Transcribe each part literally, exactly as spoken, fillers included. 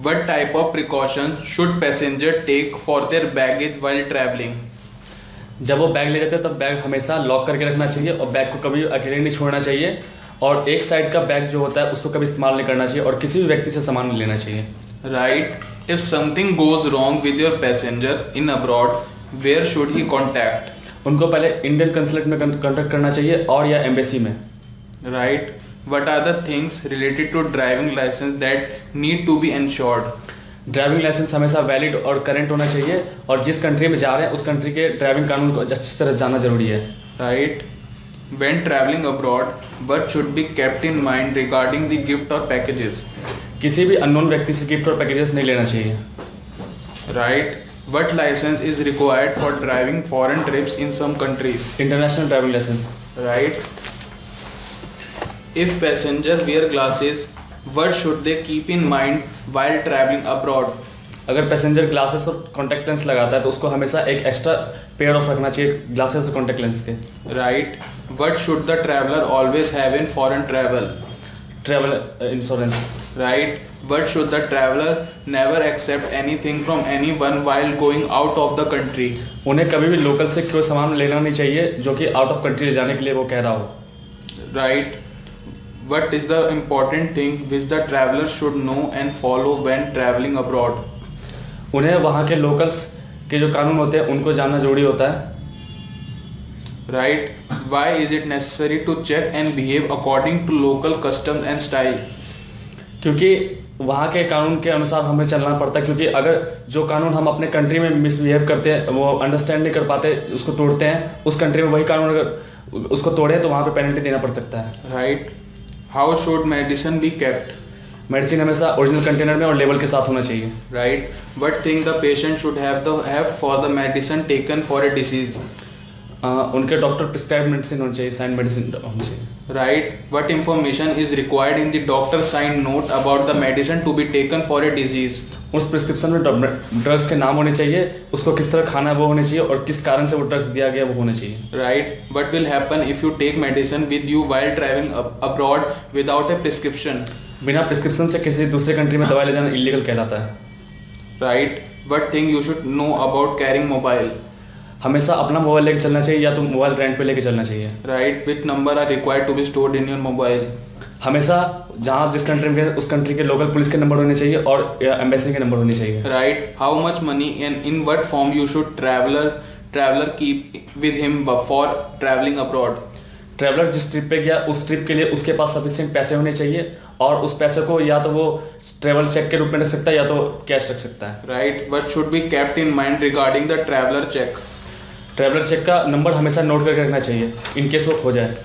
What type of precautions should passenger take for their baggage while traveling? जब वो bag ले जाते हैं तब बैग हमेशा लॉक करके रखना चाहिए और बैग को कभी अकेले नहीं छोड़ना चाहिए, और एक साइड का बैग जो होता है उसको कभी इस्तेमाल नहीं करना चाहिए और किसी भी व्यक्ति से सामान नहीं लेना चाहिए। Right. If something goes wrong with your passenger in abroad, where should he contact? उनको पहले इंडियन कंसुलेट में कांटेक्ट करना चाहिए और या एम्बेसी में। Right. What are the things related to driving license that need to be ensured? Driving licence हमेशा valid और करंट होना चाहिए और जिस कंट्री में जा रहे हैं उस कंट्री के ड्राइविंग कानून को अच्छी तरह जानना जरूरी है। Right. When traveling abroad, what should be kept in mind regarding the gift or packages? किसी भी अननोन व्यक्ति से गिफ्ट और पैकेजेस नहीं लेना चाहिए। Right. What license is required for driving foreign trips in some countries? International driving licence. Right. If passenger wear glasses, what should they keep in mind while traveling abroad? अगर passenger glasses और contact lens लगाता है तो उसको हमेशा एक extra pair of रखना चाहिए ग्लासेस और कॉन्टैक्ट लेंस के। Right. What should the traveler always have in foreign travel? Travel insurance. Right. What should the traveler never accept anything from anyone while going out of the country? उन्हें कभी भी local से कोई सामान लेना नहीं चाहिए जो कि आउट ऑफ कंट्री ले जाने के लिए वो कह रहा हो। Right. What is the important thing which the traveler should know and follow when traveling abroad? उन्हें वहाँ के लोकल्स के जो कानून होते हैं उनको जानना जरूरी होता है। Right. Why is it necessary to check and behave according to local customs and style? क्योंकि वहाँ के कानून के अनुसार हमें चलना पड़ता है, क्योंकि अगर जो कानून हम अपने कंट्री में मिसबिहेव करते हैं वो अंडरस्टैंड नहीं कर पाते उसको तोड़ते हैं, उस कंट्री में वही कानून अगर उसको तोड़े तो वहाँ पे पेनल्टी देना पड़ सकता है। Right. How should medicine be kept? Medicine हमेशा ओरिजिनल कंटेनर में और लेबल के साथ होना चाहिए। Right. What thing the patient should have the have for the medicine taken for a disease? uh, उनके डॉक्टर प्रिस्क्राइब मेडिसिन होनी चाहिए, साइन मेडिसिन होनी चाहिए। Right. What information is required in the doctor signed note about the medicine to be taken for a disease? उस prescription में drugs के नाम होने चाहिए, उसको किस तरह खाना है वो होने चाहिए और किस कारण से वो ड्रग्स दिया गया वो होना चाहिए। Right. What will happen if you take medicine with you while traveling abroad without a prescription? बिना प्रिस्क्रिप्शन से किसी दूसरे कंट्री में दवाई ले जाना इलीगल कहलाता है। Right. What thing you should know about carrying mobile? हमेशा अपना मोबाइल लेके चलना चाहिए या तो मोबाइल रेंट पे लेके चलना चाहिए। Right. Which number are required to be stored in your mobile? हमेशा जहाँ जिस कंट्री में उस कंट्री के लोकल पुलिस के नंबर होने चाहिए और एम्बेसी के नंबर होने चाहिए। Right. How much money and in what form you should traveler traveler keep with him for traveling abroad? Traveller जिस ट्रिप पे गया उस ट्रिप के लिए उसके पास सफिशिएंट पैसे होने चाहिए और उस पैसे को या तो वो ट्रैवल चेक के रूप में रख सकता है या तो कैश रख सकता है। Right. What should be kept in mind regarding the traveler check? Traveller cheque का नंबर हमेशा नोट करके रखना चाहिए इन केस वो खो जाए।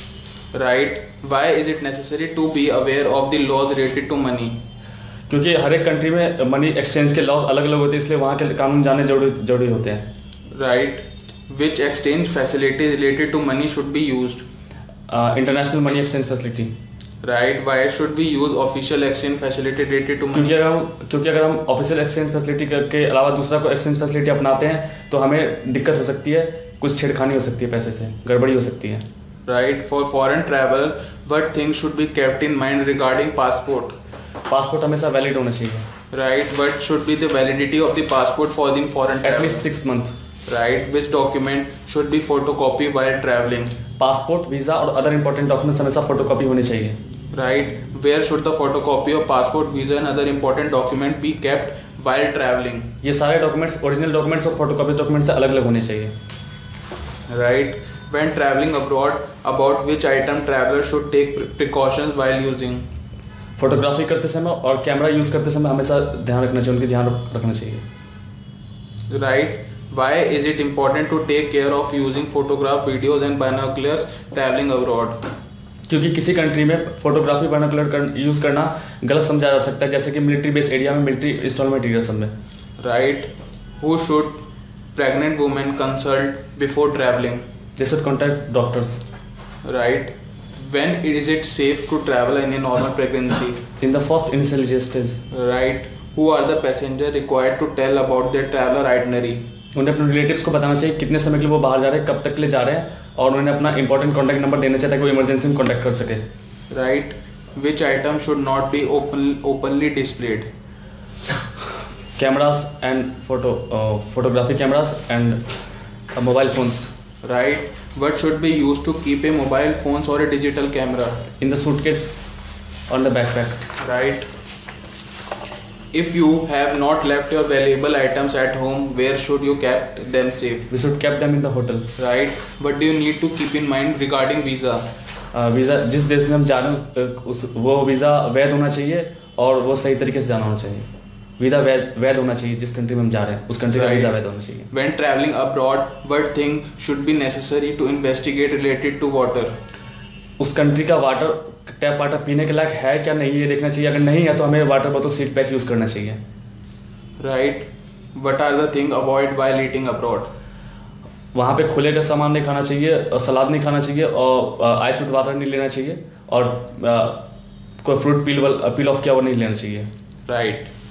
Right. Why is it necessary to be aware of the laws related to money? क्योंकि हर एक कंट्री में मनी एक्सचेंज के लॉज अलग अलग होते हैं, इसलिए वहाँ के कानून जानने जरूरी जरूरी होते हैं। Right. Which exchange facility related to money should be used? International money exchange facility. Right. Why should we use official exchange facility related to money? क्योंकि अगर हम क्योंकि अगर हम ऑफिशियल एक्सचेंज फैसिलिटी के अलावा दूसरा कोई एक्सचेंज फैसिलिटी अपनाते हैं तो हमें दिक्कत हो सकती है, कुछ छेड़खानी हो सकती है, पैसे से गड़बड़ी हो सकती है। Right. For foreign travel, what things should be kept in mind regarding passport? Passport हमेशा वैलिड होना चाहिए। Right. What should be the validity of the passport for the foreign travel? At least six month. Right. Which document should be photocopy while traveling? Passport, visa और other important documents हमेशा photocopy होनी चाहिए। Right. Where should the photocopy of passport, visa and other important document be kept while traveling? ये सारे documents original documents और photocopy document से अलग अलग होने चाहिए। Right. When traveling abroad, about which item traveler should take precautions while using? Photography करते समय और कैमरा यूज करते समय हमेशा ध्यान रखना चाहिए, उनकी ध्यान रखना चाहिए। Right. Why is it important to take care of using photograph, videos and binoculars traveling abroad? क्योंकि किसी कंट्री में फोटोग्राफी बाइनोकुलर कर, यूज करना गलत समझा जा सकता है, जैसे कि मिलिट्री बेस एरिया में, मिलिट्री इंस्टॉलमेंट एरिया सब में। Right. Who should pregnant women consult before traveling? They should contact doctors. Right. When is it safe to travel in a normal pregnancy? In the first initial stage. Right. Who are the passenger required to tell about their traveler itinerary? उन्हें अपने relatives को बताना चाहिए कितने समय के लिए वो बाहर जा रहे हैं, कब तक के लिए जा रहे हैं, और उन्हें अपना इंपॉर्टेंट कॉन्टैक्ट नंबर देना चाहिए ताकि वो इमरजेंसी में कॉन्टैक्ट कर सके। Right. Which item should not be open openly displayed? cameras and photo uh, photography cameras and uh, mobile phones. Right. What should be used to keep a mobile phones or a digital camera? In the suitcase, on the backpack. Right. If you have not left your valuable items at home, where should you keep them safe? We should keep them in the hotel. Right. What do you need to keep in mind regarding visa? Visa जिस देश में हम जा रहे हैं उस वो visa वैध होना चाहिए और वो सही तरीके से जाना होना चाहिए. वीज़ा वैध वैध होना चाहिए जिस कंट्री में हम जा रहे हैं उस कंट्री का वीज़ा वैध होना चाहिए. When traveling abroad, what thing should be necessary to investigate related to water? उस कंट्री का वाटर टैप वाटर पीने के लायक है क्या नहीं ये देखना चाहिए. अगर नहीं है तो हमें वाटर बोतल सीट पैक यूज़ करना चाहिए. Right. What are the things avoid while eating abroad? वहाँ पे खुले का सामान नहीं खाना चाहिए, सलाद नहीं खाना चाहिए और आइस विद वाटर नहीं लेना चाहिए और कोई फ्रूट पील पील ऑफ किया वो नहीं लेना चाहिए. Right.